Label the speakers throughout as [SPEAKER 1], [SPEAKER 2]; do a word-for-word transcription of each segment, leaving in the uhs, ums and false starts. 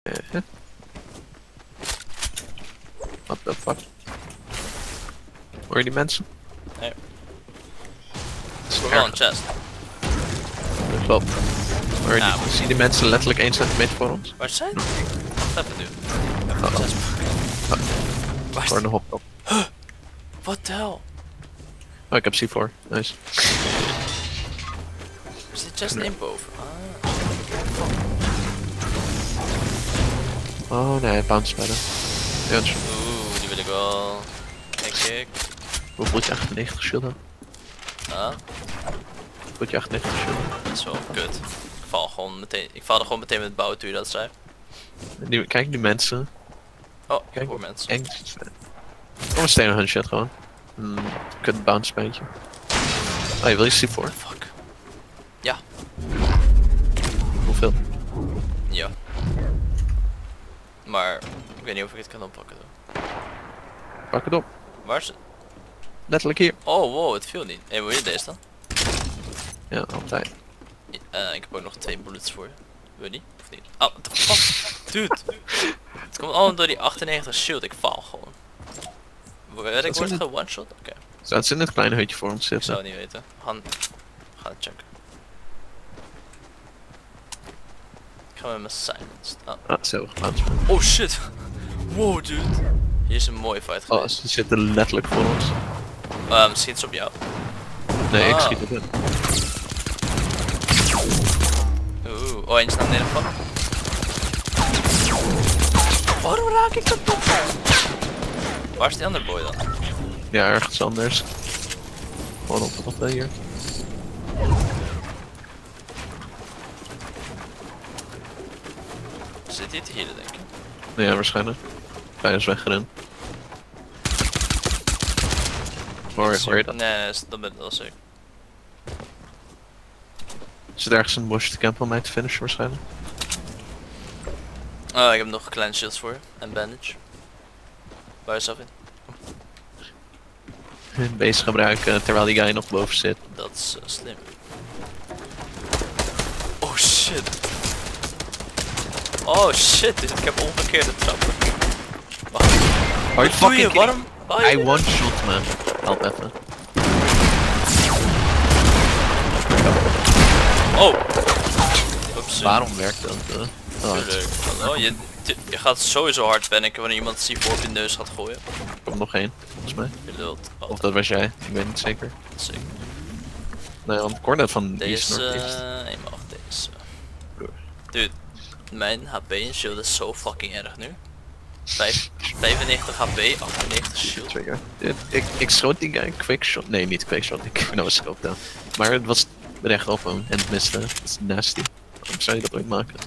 [SPEAKER 1] Uh, What the fuck? Hoor je die mensen?
[SPEAKER 2] Nee.
[SPEAKER 1] Dat is
[SPEAKER 2] Voor wel een
[SPEAKER 1] erg.
[SPEAKER 2] chest.
[SPEAKER 1] Dat klopt. Hoor je
[SPEAKER 2] Ja,
[SPEAKER 1] die, zie je die mensen letterlijk één centimeter voor ons?
[SPEAKER 2] Waar zijn die? Wacht even nu. Even
[SPEAKER 1] Oh,
[SPEAKER 2] een
[SPEAKER 1] oh.
[SPEAKER 2] chest pakken. Waar is
[SPEAKER 1] Voor
[SPEAKER 2] die?
[SPEAKER 1] een hop op.
[SPEAKER 2] What the hell?
[SPEAKER 1] Oh, ik heb C vier. Nice.
[SPEAKER 2] Er zit chest één boven. Ah.
[SPEAKER 1] Oh nee, bounce bijna. Ja, dus
[SPEAKER 2] Oeh, die wil ik wel. Kijk, kijk.
[SPEAKER 1] hoe voelt je achtennegentig shield dan?
[SPEAKER 2] Ah,
[SPEAKER 1] Voelt je achtennegentig shield?
[SPEAKER 2] dat is wel kut. Ik val gewoon meteen. Ik val er gewoon meteen met het bouwen toen je dat zei.
[SPEAKER 1] Die, kijk die mensen.
[SPEAKER 2] Oh,
[SPEAKER 1] Kijk,
[SPEAKER 2] voor mensen.
[SPEAKER 1] Eng. Kom een stenen hun shit gewoon. Hmm, kut bounce beetje. Oh, je wil je C vier?
[SPEAKER 2] Fuck. Ja.
[SPEAKER 1] Hoeveel?
[SPEAKER 2] Ja. Maar ik weet niet of ik het kan oppakken though.
[SPEAKER 1] Pak het op.
[SPEAKER 2] Waar is het?
[SPEAKER 1] Letterlijk hier.
[SPEAKER 2] Oh wow, het viel niet. Hé, hey, wil je deze dan?
[SPEAKER 1] Ja, altijd.
[SPEAKER 2] Uh, ik heb ook nog twee bullets voor je. Wil je die? Of niet? Oh, what the fuck? Dude. Het komt allemaal door die achtennegentig shield. Ik val gewoon. Werd ik word ge one shot? Oké. Okay.
[SPEAKER 1] Zou het in het kleine hutje voor ons
[SPEAKER 2] Ik
[SPEAKER 1] zitten?
[SPEAKER 2] zou het niet weten. Han. Ga het checken. Ik ga met mijn silenced. Ah.
[SPEAKER 1] Ah, zo gebounced.
[SPEAKER 2] Oh shit. Wow dude. Hier is een mooie fight
[SPEAKER 1] Oh,
[SPEAKER 2] geweest.
[SPEAKER 1] ze zitten letterlijk voor ons.
[SPEAKER 2] Um, schiet ze op jou.
[SPEAKER 1] Nee, ik
[SPEAKER 2] Ah.
[SPEAKER 1] schiet het in.
[SPEAKER 2] Oeh, oh eentje naar beneden gevallen. Waarom raak ik dat toch? Waar is die andere boy dan?
[SPEAKER 1] Ja, ergens anders. Gewoon op wat wel hier.
[SPEAKER 2] Zit hij te healen denk ik?
[SPEAKER 1] Nee, ja, waarschijnlijk. Hij is weggerend. Hoor je, hoor je dat?
[SPEAKER 2] Nee, dat ben ik wel zeker.
[SPEAKER 1] Zit ergens een bosje te campen om mij te finishen waarschijnlijk?
[SPEAKER 2] Oh, ik heb nog kleine shields voor je. En bandage. Waar je zelf in?
[SPEAKER 1] Bezig gebruiken terwijl die guy nog boven zit.
[SPEAKER 2] Dat is uh, slim. Oh shit. Oh shit, ik heb omgekeerde trappen. Wacht.
[SPEAKER 1] Are you
[SPEAKER 2] Wat doe je?
[SPEAKER 1] fucking
[SPEAKER 2] Waarom? Oh,
[SPEAKER 1] I one shot man. Help even.
[SPEAKER 2] Oh! Oeps.
[SPEAKER 1] Waarom werkt dat? Uh? Oh, het
[SPEAKER 2] Tuurlijk. Oh, je, je gaat sowieso hard panicken wanneer iemand C vier op je neus gaat gooien.
[SPEAKER 1] komt nog één, volgens mij.
[SPEAKER 2] Je lult.
[SPEAKER 1] Of
[SPEAKER 2] Oh,
[SPEAKER 1] dat was jij, ik weet niet zeker.
[SPEAKER 2] zeker.
[SPEAKER 1] Nee, want ik hoor net van die is
[SPEAKER 2] Deze,
[SPEAKER 1] Northeast.
[SPEAKER 2] uh, eenmaal deze. Dude, mijn H P en shield is zo fucking erg nu. Vijf, vijfennegentig H P, achtennegentig shield.
[SPEAKER 1] Trigger. Dit- Ik, ik schoot die guy quickshot. Nee, niet quickshot. Ik no scope down. Maar het was recht op hem en het miste. Dat is nasty. Waarom zou je dat ooit maken?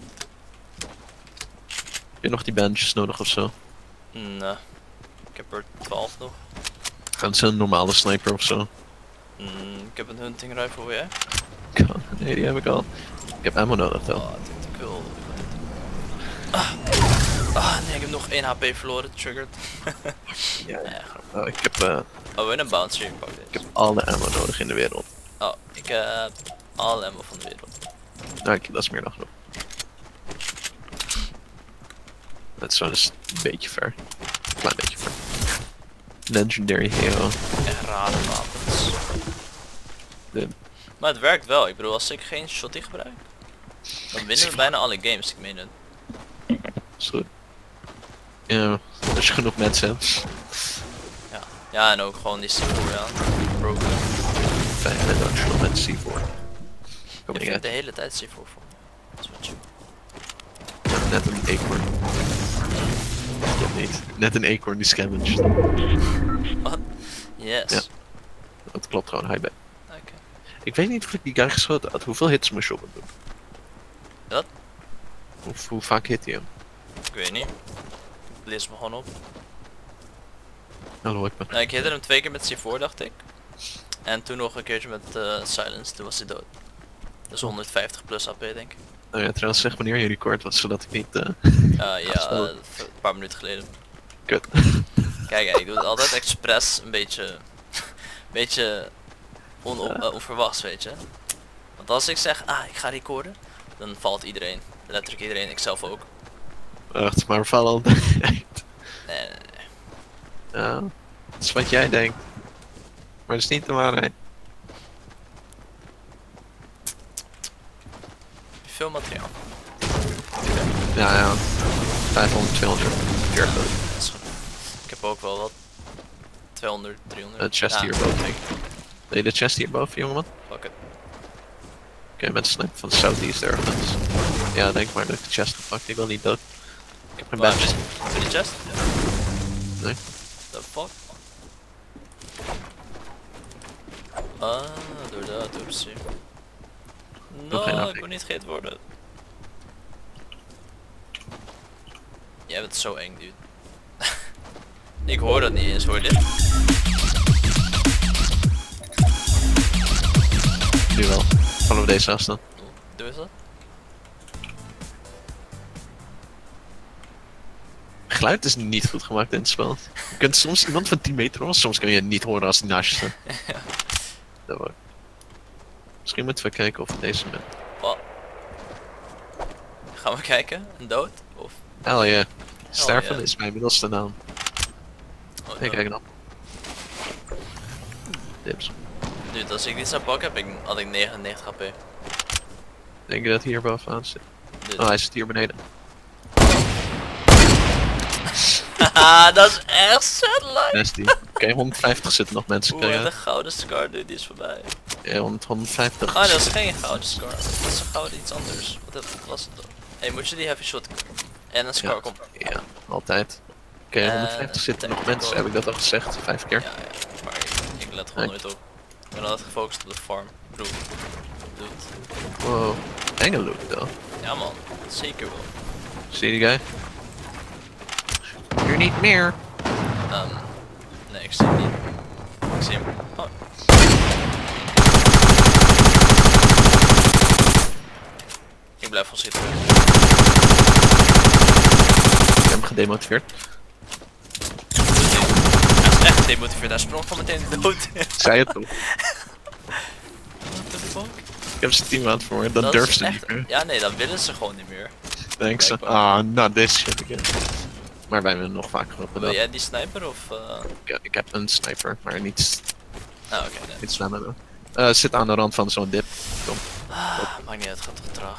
[SPEAKER 1] Heb je nog die bandjes nodig of zo?
[SPEAKER 2] Nee, ik heb er twaalf nog.
[SPEAKER 1] Gaan ze een normale sniper of zo?
[SPEAKER 2] Mm, ik heb een hunting rifle, wil jij?
[SPEAKER 1] Nee, die heb ik al. Ik heb ammo nodig wel.
[SPEAKER 2] Oh, dit is cool. Ah. ah, nee, ik heb nog één H P verloren, triggered.
[SPEAKER 1] Ja,
[SPEAKER 2] Nee,
[SPEAKER 1] ja.
[SPEAKER 2] grap.
[SPEAKER 1] Oh, ik heb, uh,
[SPEAKER 2] Oh, en een bouncer, ik pak
[SPEAKER 1] ik
[SPEAKER 2] dit.
[SPEAKER 1] heb alle ammo nodig in de wereld.
[SPEAKER 2] Oh, ik heb alle ammo van de wereld.
[SPEAKER 1] Nou, ik, dat is meer dan genoeg. Dat is wel eens een beetje ver. Een klein beetje ver. Legendary hero.
[SPEAKER 2] Echt rare wapens.
[SPEAKER 1] De,
[SPEAKER 2] Maar het werkt wel, ik bedoel, als ik geen shotty gebruik, dan winnen we bijna alle games, ik meen het.
[SPEAKER 1] is goed. Ja, als je genoeg mensen hebt.
[SPEAKER 2] Ja, ja en ook gewoon die C vier aan. Broken.
[SPEAKER 1] Fijn, en dan chill met C vier. Kom
[SPEAKER 2] Ik
[SPEAKER 1] niet
[SPEAKER 2] vind
[SPEAKER 1] uit.
[SPEAKER 2] de hele tijd C vier voor me. Dat is wat chill.
[SPEAKER 1] Ja, net een eekhoorn. Klopt niet. Net een eekhoorn die scavenged.
[SPEAKER 2] Wat? Yes.
[SPEAKER 1] Ja. Dat klopt gewoon, hij bij.
[SPEAKER 2] Oké.
[SPEAKER 1] Ik weet niet of ik die guy geschoten had. Hoeveel hits moest je op hem doen?
[SPEAKER 2] Wat?
[SPEAKER 1] Hoe, hoe vaak hit hij hem?
[SPEAKER 2] Ik weet niet. Ik lees me gewoon op.
[SPEAKER 1] Hallo, ik ben.
[SPEAKER 2] Nou, ik hitte hem twee keer met C vier, dacht ik. En toen nog een keertje met uh, Silence, toen was hij dood. Dus honderdvijftig plus H P denk ik.
[SPEAKER 1] Nou ja, trouwens zeg wanneer je record was, zodat ik niet... Uh...
[SPEAKER 2] Uh, ja,
[SPEAKER 1] zo.
[SPEAKER 2] uh, een paar minuten geleden.
[SPEAKER 1] Kut.
[SPEAKER 2] Kijk, ja, ik doe het altijd expres een beetje, een beetje on
[SPEAKER 1] Ja.
[SPEAKER 2] uh, onverwachts, weet je. Want als ik zeg, ah, ik ga recorden, dan valt iedereen. Letterlijk iedereen, ik zelf ook.
[SPEAKER 1] Wacht, maar val al.
[SPEAKER 2] Nee, nee, nee.
[SPEAKER 1] Ja, dat is wat jij denkt. Maar dat is niet de waarheid.
[SPEAKER 2] Veel materiaal.
[SPEAKER 1] Ja, ja. vijfhonderd, tweehonderd, veertig.
[SPEAKER 2] Dat is goed. Ik heb ook wel wat. tweehonderd, driehonderd.
[SPEAKER 1] Een chest
[SPEAKER 2] Ja,
[SPEAKER 1] hierboven.
[SPEAKER 2] kijk.
[SPEAKER 1] Wil je de chest hierboven, jongeman?
[SPEAKER 2] Fuck it.
[SPEAKER 1] Oké, met snipe van de southeast ergens. Ja, denk maar dat ik de chest pak. Ik wil niet dood. Ik heb geen
[SPEAKER 2] Waar
[SPEAKER 1] badge.
[SPEAKER 2] is die chest?
[SPEAKER 1] Nee.
[SPEAKER 2] The fuck? Ah, door dat, oepsie.
[SPEAKER 1] Nog geen
[SPEAKER 2] No, ik
[SPEAKER 1] afdek.
[SPEAKER 2] wil niet gehit worden. Jij bent zo eng, dude. Ik hoor dat niet eens, hoor je dit?
[SPEAKER 1] Nu wel. Vallen we deze afstand.
[SPEAKER 2] Doe eens dat?
[SPEAKER 1] Geluid is niet goed gemaakt in het spel. Je kunt soms iemand van tien meter horen, soms kun je het niet horen als die naast je staat. Dat wordt. Misschien moeten we kijken of we deze met.
[SPEAKER 2] Wat? Gaan we kijken? Een dood? Of?
[SPEAKER 1] Hell yeah. Sterven
[SPEAKER 2] yeah.
[SPEAKER 1] is mijn middelste naam.
[SPEAKER 2] Oh,
[SPEAKER 1] Hey,
[SPEAKER 2] no.
[SPEAKER 1] kijk dan. Dips.
[SPEAKER 2] Dude, als ik dit zou pakken heb ik, had ik negenennegentig H P.
[SPEAKER 1] Denk je dat hij hier bovenaan zit?
[SPEAKER 2] Dude.
[SPEAKER 1] Oh, hij zit hier beneden.
[SPEAKER 2] Haha, dat is echt satellite!
[SPEAKER 1] Nasty. Oké, honderdvijftig zitten nog mensen.
[SPEAKER 2] Oeh,
[SPEAKER 1] Kijk
[SPEAKER 2] de
[SPEAKER 1] uit.
[SPEAKER 2] gouden scar, dude, die is voorbij.
[SPEAKER 1] Ja, honderd, honderdvijftig.
[SPEAKER 2] Ah, dat is geen gouden scar. Dat is een gouden iets anders. Wat, wat was het dan? Hé, hey, moet je die heavy shot en een scar,
[SPEAKER 1] Ja.
[SPEAKER 2] kom.
[SPEAKER 1] Ja, altijd. Oké,
[SPEAKER 2] Eh,
[SPEAKER 1] honderdvijftig zitten nog
[SPEAKER 2] tactical.
[SPEAKER 1] mensen. Heb ik dat al gezegd? Vijf keer?
[SPEAKER 2] Ja, ja, maar ik, ik let gewoon
[SPEAKER 1] Nee.
[SPEAKER 2] nooit op. Ik ben altijd gefocust op de farm. Ik bedoel, dude.
[SPEAKER 1] Wow. Enge loot though.
[SPEAKER 2] Ja man, zeker wel.
[SPEAKER 1] Zie je die guy? Hier niet meer.
[SPEAKER 2] Um, nee, ik zie hem niet. Ik zie hem. Oh. Ik blijf wel zitten.
[SPEAKER 1] Ik heb hem gedemotiveerd.
[SPEAKER 2] Hij is echt gedemotiveerd, hij sprong gewoon meteen dood.
[SPEAKER 1] Zei het toch?
[SPEAKER 2] What the fuck?
[SPEAKER 1] Ik heb zijn team aan het vermoorden. Dan
[SPEAKER 2] Dat
[SPEAKER 1] durf
[SPEAKER 2] is
[SPEAKER 1] ze
[SPEAKER 2] echt-
[SPEAKER 1] niet meer.
[SPEAKER 2] Ja, nee, dan willen ze gewoon niet meer.
[SPEAKER 1] Denk ze.
[SPEAKER 2] blijkbaar.
[SPEAKER 1] Ah, nou this shit again. Maar wij hebben nog vaker geroepen
[SPEAKER 2] Wil
[SPEAKER 1] dat.
[SPEAKER 2] jij die sniper of... Uh...
[SPEAKER 1] Ik, ik heb een sniper, maar niet,
[SPEAKER 2] Ah, oké, nee.
[SPEAKER 1] niet slimmer doen. Eh, zit aan de rand van zo'n dip. Kom.
[SPEAKER 2] Ah, maakt niet uit, het gaat toch traag.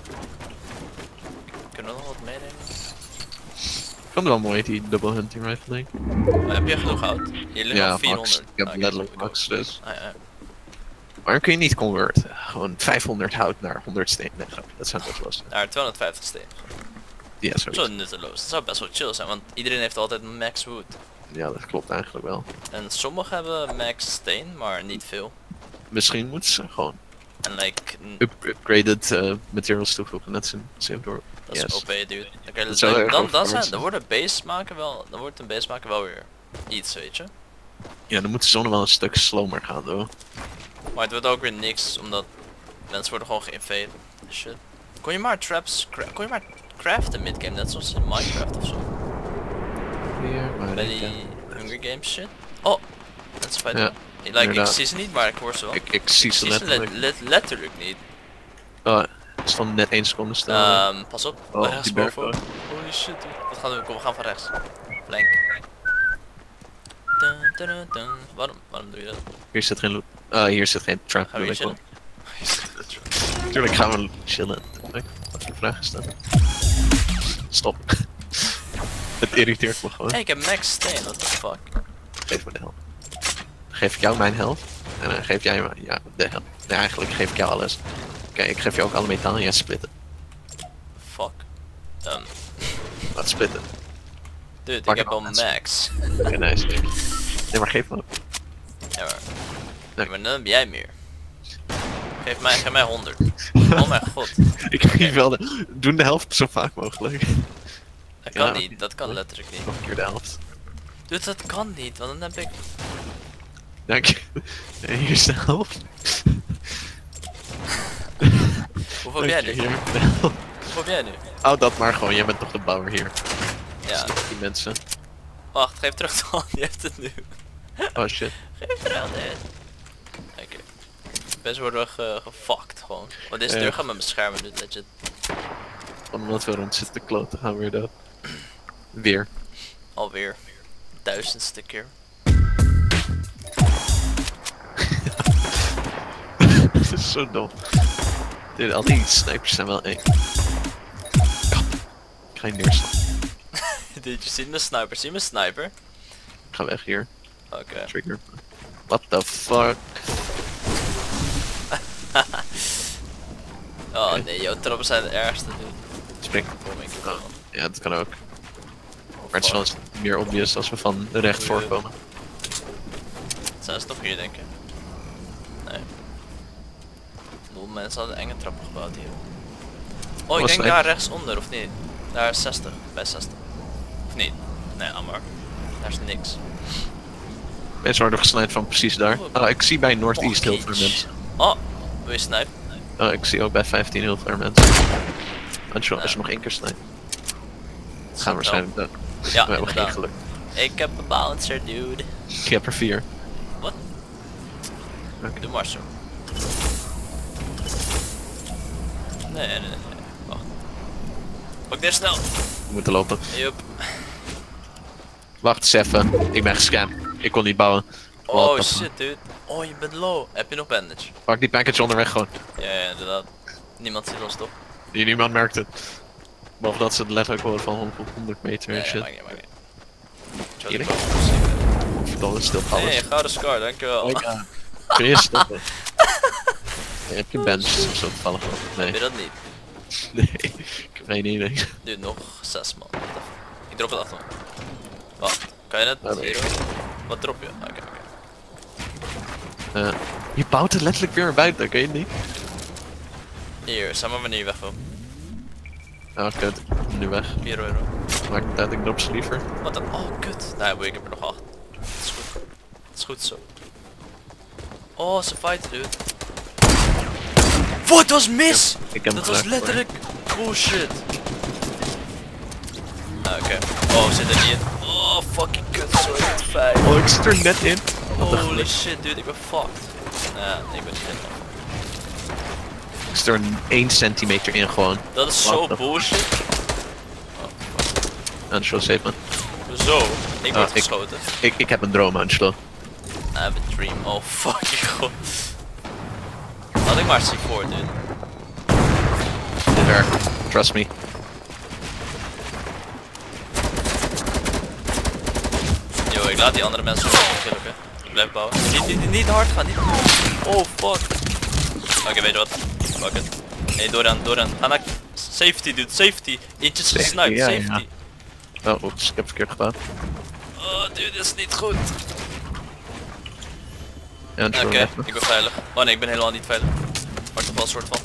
[SPEAKER 2] Kunnen we nog wat meenemen?
[SPEAKER 1] Ik vond het wel mooi, die double hunting rifle ding.
[SPEAKER 2] Maar heb je genoeg hout? Hier ligt
[SPEAKER 1] Ja,
[SPEAKER 2] nog vierhonderd.
[SPEAKER 1] max. Ik heb
[SPEAKER 2] Ah,
[SPEAKER 1] letterlijk
[SPEAKER 2] ik ook.
[SPEAKER 1] max, dus.
[SPEAKER 2] Ah, ja.
[SPEAKER 1] Maar kun je niet converten. Gewoon vijfhonderd hout naar honderd steen. Nee, grapje, dat zou best los zijn.
[SPEAKER 2] Naar tweehonderdvijftig steen.
[SPEAKER 1] Ja,
[SPEAKER 2] Zo
[SPEAKER 1] zoiets.
[SPEAKER 2] nutteloos. Dat zou best wel chill zijn, want iedereen heeft altijd max wood.
[SPEAKER 1] Ja, dat klopt eigenlijk wel.
[SPEAKER 2] En sommigen hebben max steen, maar niet veel.
[SPEAKER 1] Misschien moeten ze gewoon
[SPEAKER 2] En like, n-
[SPEAKER 1] up upgraded eh, materials toevoegen. Net zo Save door.
[SPEAKER 2] dat is
[SPEAKER 1] Yes.
[SPEAKER 2] O P, dude. Dan, kan je-
[SPEAKER 1] Dat zou
[SPEAKER 2] dan,
[SPEAKER 1] erg
[SPEAKER 2] dan, dan,
[SPEAKER 1] overpowered
[SPEAKER 2] zijn,
[SPEAKER 1] zijn.
[SPEAKER 2] dan wordt een base maken wel, dan wordt een base maken wel weer iets, weet je.
[SPEAKER 1] Ja, dan moet de zon wel een stuk slower gaan, hoor.
[SPEAKER 2] Maar het wordt ook weer niks, omdat mensen worden gewoon geïnvade. Shit. Kon je maar traps, cra kon je maar craften midgame, net zoals in Minecraft of zo.
[SPEAKER 1] Hier, maar
[SPEAKER 2] Bij
[SPEAKER 1] ik,
[SPEAKER 2] die
[SPEAKER 1] eh,
[SPEAKER 2] Hunger Games shit. Oh, dat is feit.
[SPEAKER 1] Ja,
[SPEAKER 2] Ik, like, ik
[SPEAKER 1] inderdaad.
[SPEAKER 2] zie ze niet, maar ik hoor ze wel.
[SPEAKER 1] ik, ik zie ze
[SPEAKER 2] zie ze
[SPEAKER 1] letterlijk.
[SPEAKER 2] let- let- letterlijk niet.
[SPEAKER 1] Oh, er stond net één seconde stil.
[SPEAKER 2] Ehm, pas op,
[SPEAKER 1] Oh,
[SPEAKER 2] rechts
[SPEAKER 1] die berg
[SPEAKER 2] boven. Holy shit, dude. Wat gaan we doen? Kom, we gaan van rechts. Flank. Dun, dun, dun, dun. Waarom, waarom doe je dat?
[SPEAKER 1] Hier zit geen loot. Ah, hier zit geen trap.
[SPEAKER 2] Gaan we hier
[SPEAKER 1] wil ik
[SPEAKER 2] chillen?
[SPEAKER 1] wel. Tuurlijk gaan we chillen. Ik had een vraag gesteld. Stop. Het irriteert me gewoon.
[SPEAKER 2] Hey, ik heb max steen, what the fuck?
[SPEAKER 1] Geef me de helft. Geef ik jou mijn helft. En dan geef jij me ja, de helft. Nee, eigenlijk geef ik jou alles. Oké, ik geef je ook alle metaal en jij splitten.
[SPEAKER 2] Fuck. Um,
[SPEAKER 1] Wat splitten?
[SPEAKER 2] dude,
[SPEAKER 1] Pak
[SPEAKER 2] ik heb
[SPEAKER 1] het
[SPEAKER 2] al
[SPEAKER 1] al, mensen.
[SPEAKER 2] max.
[SPEAKER 1] Oké, nice. Nee, maar geef me ook.
[SPEAKER 2] Ja, maar.
[SPEAKER 1] Nee.
[SPEAKER 2] Ja, maar dan heb jij meer. Geef mij, geef mij honderd. Oh mijn god.
[SPEAKER 1] Ik geef wel de... Doen de helft zo vaak mogelijk.
[SPEAKER 2] Dat kan
[SPEAKER 1] Ja,
[SPEAKER 2] niet, dat kan letterlijk niet.
[SPEAKER 1] Nog een keer de helft.
[SPEAKER 2] Dude, dat kan niet, want dan heb ik...
[SPEAKER 1] Dank je. Nee, hier is de helft.
[SPEAKER 2] Hoeveel heb jij
[SPEAKER 1] Dank je,
[SPEAKER 2] nu?
[SPEAKER 1] hier. De helft.
[SPEAKER 2] Hoeveel heb jij nu?
[SPEAKER 1] Hou dat maar gewoon, jij bent toch de bouwer hier.
[SPEAKER 2] Ja.
[SPEAKER 1] Die mensen.
[SPEAKER 2] Wacht, geef terug dan, je hebt het nu.
[SPEAKER 1] Oh shit.
[SPEAKER 2] Geef terug dit. Oké. Best worden ge gefucked gewoon. Want deze
[SPEAKER 1] Ja.
[SPEAKER 2] deur gaat me beschermen, dit legit.
[SPEAKER 1] Omdat we rond zitten kloten gaan we weer dood. Weer.
[SPEAKER 2] Alweer. Duizendste keer.
[SPEAKER 1] Dat is zo dom. Dude, al die snipers zijn wel één. Kap. Ik ga je neerslaan.
[SPEAKER 2] Dude, je ziet mijn sniper. Zie je mijn sniper?
[SPEAKER 1] Ik ga weg hier.
[SPEAKER 2] Oké. Okay.
[SPEAKER 1] Trigger. What the fuck?
[SPEAKER 2] Oh
[SPEAKER 1] Okay.
[SPEAKER 2] nee, jouw trappen zijn het ergste, dude.
[SPEAKER 1] Spring.
[SPEAKER 2] Kom ik
[SPEAKER 1] Oh, ja, dat kan ook. Maar het is wel eens meer obvious als we van recht voorkomen.
[SPEAKER 2] Zijn ze toch hier, denk ik? Nee. Nul mensen hadden enge trappen gebouwd hier. Oh, ik
[SPEAKER 1] Was
[SPEAKER 2] denk
[SPEAKER 1] het
[SPEAKER 2] daar rechtsonder, of niet? Daar is zestig, bij zestig. Of niet? Nee, Amar. Daar is niks.
[SPEAKER 1] Mensen worden gesnijd van precies daar. Ah, ik zie bij Northeast heel veel mensen.
[SPEAKER 2] Oh, wil je snipen?
[SPEAKER 1] Oh, ik zie ook bij vijftien heel veel mensen. Als je, als je nog één keer snijdt. Gaan we waarschijnlijk dood.
[SPEAKER 2] Ja,
[SPEAKER 1] we hebben geen geluk.
[SPEAKER 2] Ik heb een balancer, dude.
[SPEAKER 1] Ik heb er vier.
[SPEAKER 2] Wat?
[SPEAKER 1] Okay.
[SPEAKER 2] Doe maar zo. Nee, nee, nee. Wacht. Pak dit snel.
[SPEAKER 1] We moeten lopen.
[SPEAKER 2] Yup.
[SPEAKER 1] Wacht eens even. Ik ben gescamd. Ik kon niet bouwen.
[SPEAKER 2] Oh
[SPEAKER 1] What
[SPEAKER 2] shit, dude. Oh, je bent low. Heb je nog bandage?
[SPEAKER 1] Pak die package onderweg gewoon.
[SPEAKER 2] Ja, ja, inderdaad. Niemand ziet ons toch?
[SPEAKER 1] Die niemand merkt het. Behalve dat ze het letterlijk horen van honderd meter en
[SPEAKER 2] Nee,
[SPEAKER 1] shit.
[SPEAKER 2] maakt niet, maakt niet.
[SPEAKER 1] Hier?
[SPEAKER 2] Chill,
[SPEAKER 1] Verdomme, stil alles.
[SPEAKER 2] nee, gouden scar, dankjewel.
[SPEAKER 1] Oh ja. Kun je stoppen? Ja, heb je bench of zo toevallig? Nee.
[SPEAKER 2] Heb je dat niet?
[SPEAKER 1] Nee, ik heb geen idee.
[SPEAKER 2] Nu nog zes man. What the fuck? Ik drop het achter me. Wacht, kan je het?
[SPEAKER 1] Ja, nee.
[SPEAKER 2] Hier, wat drop je? Oké, oké.
[SPEAKER 1] Uh, je bouwt het letterlijk weer naar buiten, kun je het niet?
[SPEAKER 2] Hier, zeg maar wanneer je weg wil.
[SPEAKER 1] Ah, kut. Nu weg.
[SPEAKER 2] vier euro.
[SPEAKER 1] Maakt niet uit, ik drop ze liever.
[SPEAKER 2] Wat dan? Oh, kut. Nee, boy, ik heb er nog acht. Dat is goed. Dat is goed zo. Oh, ze fighten, dude. Wat, was mis!
[SPEAKER 1] Ja, ik heb
[SPEAKER 2] dat
[SPEAKER 1] hem
[SPEAKER 2] was
[SPEAKER 1] geraakt,
[SPEAKER 2] letterlijk bullshit. Ah, oké. Okay. Oh, we zitten er niet in. Oh, fucking kut. Sorry, vijf.
[SPEAKER 1] Oh, ik zit er net in. Wat een
[SPEAKER 2] Holy
[SPEAKER 1] geluk.
[SPEAKER 2] shit, dude, ik ben fucked. Ja, nee, ik ben niet in.
[SPEAKER 1] Ik zit er een één centimeter in gewoon.
[SPEAKER 2] Dat is
[SPEAKER 1] What
[SPEAKER 2] zo
[SPEAKER 1] the-
[SPEAKER 2] bullshit.
[SPEAKER 1] Angelo, save me.
[SPEAKER 2] Zo, ik word
[SPEAKER 1] Ah, ik-
[SPEAKER 2] geschoten.
[SPEAKER 1] Ik, ik heb een droom, Angelo.
[SPEAKER 2] I have a dream. Oh, fucking god. Had ik maar C four, dude.
[SPEAKER 1] Dit werkt. Trust me.
[SPEAKER 2] Yo, ik laat die andere mensen zo killen, oké? Ik blijf bouwen. Niet, niet, niet, niet hard gaan, niet. Oh, fuck. Oké, okay, weet je wat? Fuck it. Hey, Doran, Doran. Ga naar safety, dude. Safety. Eentje is
[SPEAKER 1] Safety,
[SPEAKER 2] gesniped,
[SPEAKER 1] ja,
[SPEAKER 2] safety.
[SPEAKER 1] Oh, oeps, ik heb verkeerd gedaan.
[SPEAKER 2] Oh, dude, dit is niet goed.
[SPEAKER 1] Ja,
[SPEAKER 2] Oké,
[SPEAKER 1] Angelo,
[SPEAKER 2] okay,
[SPEAKER 1] even.
[SPEAKER 2] ik ben veilig. Oh nee, ik ben helemaal niet veilig. Maar toch wel een soort van.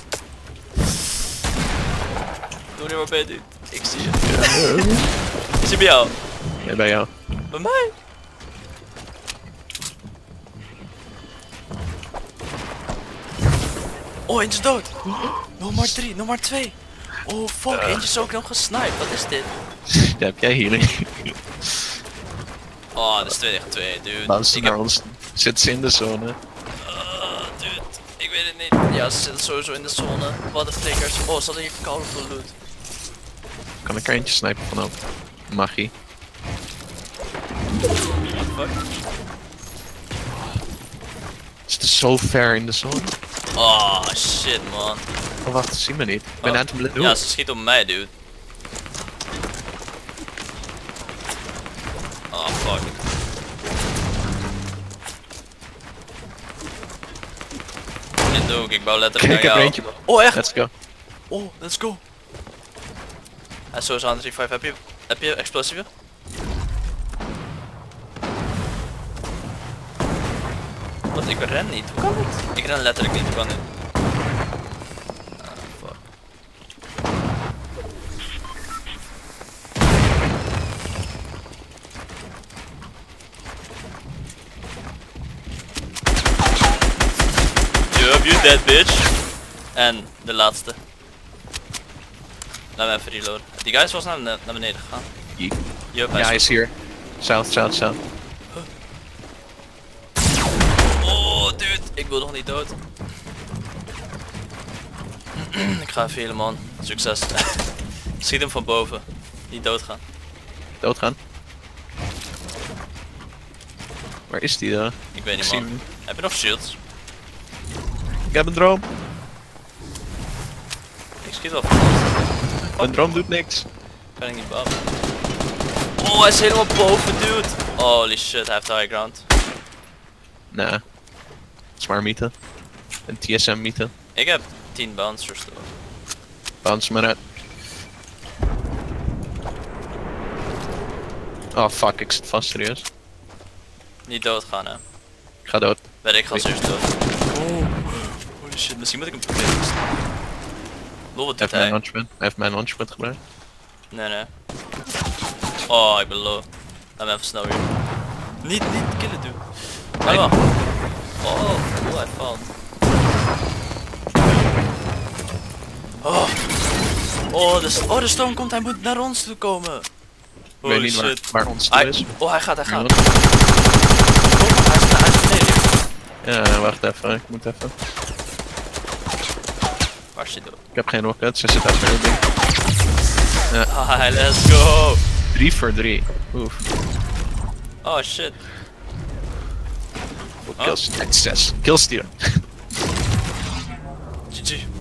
[SPEAKER 2] Doe nu maar bij, dude. Ik zie je.
[SPEAKER 1] Ja,
[SPEAKER 2] Ik zie bij jou.
[SPEAKER 1] ja, bij jou.
[SPEAKER 2] Bij mij. Oh, eentje is dood. Nog maar drie, nog maar twee. Oh fuck,
[SPEAKER 1] Uh.
[SPEAKER 2] eentje is ook nog gesniped. Wat is dit?
[SPEAKER 1] Ja, heb jij healing?
[SPEAKER 2] Oh, dat is twee tegen twee, dude.
[SPEAKER 1] Bouwen ze
[SPEAKER 2] Ik
[SPEAKER 1] naar
[SPEAKER 2] heb...
[SPEAKER 1] ons. Zit ze in de zone?
[SPEAKER 2] Uh, dude, ik weet het niet. Ja, ze zitten sowieso in de zone. Wat de flikkers. Oh, ze hadden hier colorful loot.
[SPEAKER 1] Kan ik er eentje snipen vanaf? Magie.
[SPEAKER 2] What the fuck?
[SPEAKER 1] Is het zo ver in de zone?
[SPEAKER 2] Oh, shit, man.
[SPEAKER 1] Oh, wacht, zie me niet. Ik ben
[SPEAKER 2] Oh.
[SPEAKER 1] aan het blinden.
[SPEAKER 2] Ja, ze schiet op mij, dude. Oh, fuck. Dit doe ik, ik bouw letterlijk
[SPEAKER 1] Ik heb
[SPEAKER 2] aan
[SPEAKER 1] er
[SPEAKER 2] jou.
[SPEAKER 1] eentje.
[SPEAKER 2] Oh, echt?
[SPEAKER 1] Let's go.
[SPEAKER 2] Oh, let's go. Hij is sowieso aan drie vijf. Heb je, heb je explosieven? Wat, ik ren niet. Hoe kan dit? Ik ren letterlijk niet. Hoe kan dit? Ah, fuck. Yup, you dead bitch. En de laatste. Laten we even reloaden. Die guy is was naar, naar beneden gegaan.
[SPEAKER 1] Yeet.
[SPEAKER 2] Yup,
[SPEAKER 1] Ja, hij is hier. South, south, south.
[SPEAKER 2] Oh, dude, ik wil nog niet dood. Ik ga even healen, man. Succes. Schiet hem van boven. Niet doodgaan.
[SPEAKER 1] Doodgaan. Waar is die dan?
[SPEAKER 2] Ik weet niet
[SPEAKER 1] zie
[SPEAKER 2] man.
[SPEAKER 1] hem.
[SPEAKER 2] Heb je nog shields?
[SPEAKER 1] Ik heb een droom.
[SPEAKER 2] Ik schiet wel van.
[SPEAKER 1] Een droom doet niks.
[SPEAKER 2] Kan ik niet bouwen. Oh, hij is helemaal boven, dude. Holy shit, hij heeft high ground.
[SPEAKER 1] Nee. Zwaar mythe. Een T S M mythe.
[SPEAKER 2] Ik heb tien bouncers door.
[SPEAKER 1] Bounce maar uit. Oh fuck, ik zit vast serieus.
[SPEAKER 2] Niet doodgaan hè.
[SPEAKER 1] Ik ga dood.
[SPEAKER 2] Weet ik, ga
[SPEAKER 1] Oei.
[SPEAKER 2] eerst dood. Oh, holy shit, misschien moet ik hem proberen. Lol, wat
[SPEAKER 1] Hij
[SPEAKER 2] doet
[SPEAKER 1] heeft mijn
[SPEAKER 2] hij?
[SPEAKER 1] launchpad. Hij heeft mijn launchpad gebruikt.
[SPEAKER 2] Nee, nee. Oh, ik ben low. Laat me even snel weer. Niet, niet killen, dude.
[SPEAKER 1] Nee.
[SPEAKER 2] Oh, oh, oh, hij valt. Oh. Oh, de, st oh, de storm komt, hij moet naar ons toe komen.
[SPEAKER 1] Ik
[SPEAKER 2] Holy
[SPEAKER 1] weet niet waar,
[SPEAKER 2] shit.
[SPEAKER 1] waar ons toe
[SPEAKER 2] Hij,
[SPEAKER 1] is.
[SPEAKER 2] oh, hij gaat, hij gaat.
[SPEAKER 1] Ja.
[SPEAKER 2] Oh, hij is, hij is beneden.
[SPEAKER 1] Ja, wacht even. Ik moet even.
[SPEAKER 2] Waar is hij door?
[SPEAKER 1] Ik heb geen rockets. Hij zit achter het ding.
[SPEAKER 2] Ah, let's go.
[SPEAKER 1] drie voor drie. Oef.
[SPEAKER 2] Oh shit.
[SPEAKER 1] Kills. zes. Kills die.
[SPEAKER 2] G G.